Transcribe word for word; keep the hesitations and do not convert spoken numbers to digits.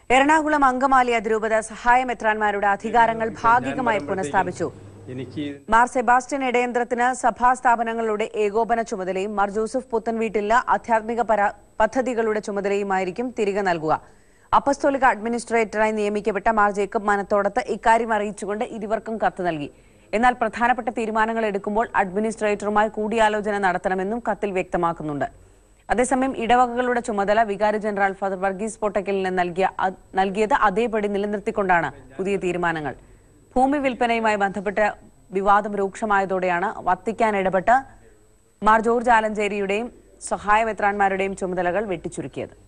എറണാകുളം അങ്കമാലി അതിരൂപത സഹായ മെത്രാന്മാരുടെ അധികാരങ്ങൾ ഭാഗികമായി പുനഃസ്ഥാപിച്ചു. മാർ സെബാസ്റ്റ്യൻ ഇടയന്ത്രത്തിന് സഭാ സ്ഥാപനങ്ങളുടെ ഏകോപന ചുമതലയും മാർ ജോസഫ് പുത്തൻവീട്ടിലെ ആധ്യാത്മിക പദ്ധതികളുടെ ചുമതലയുമായിരിക്കും തിരികെ നൽകുക. അപ്പസ്തോലിക അഡ്മിനിസ്ട്രേറ്ററായി നിയമിക്കപ്പെട്ട മാർ ജേക്കബ് മനത്തോടത്ത് ഇക്കാര്യം അറിയിച്ചുകൊണ്ട് ഇരുവർക്കും കത്ത് നൽകി. എന്നാൽ പ്രധാനപ്പെട്ട തീരുമാനങ്ങൾ എടുക്കുമ്പോൾ അഡ്മിനിസ്ട്രേറ്ററുമായി കൂടിയാലോചന നടത്തണമെന്നും കത്തിൽ വ്യക്തമാക്കുന്നുണ്ട്. അതേസമയം ഇടവകകളുടെ ചുമതല വികാരി ജനറൽ ഫാദർ വർഗീസ് പോട്ടക്കലിന് നൽകിയ നൽകിയത് അതേപടി നിലനിർത്തിക്കൊണ്ടാണ് പുതിയ തീരുമാനങ്ങൾ. ഭൂമി വിൽപ്പനയുമായി ബന്ധപ്പെട്ട വിവാദം രൂക്ഷമായതോടെയാണ് വത്തിക്കാൻ ഇടപെട്ട് മാർ ജോർജ് ആലഞ്ചേരിയുടെയും സഹായ മെത്രാന്മാരുടെയും ചുമതലകൾ വെട്ടിച്ചുരുക്കിയത്.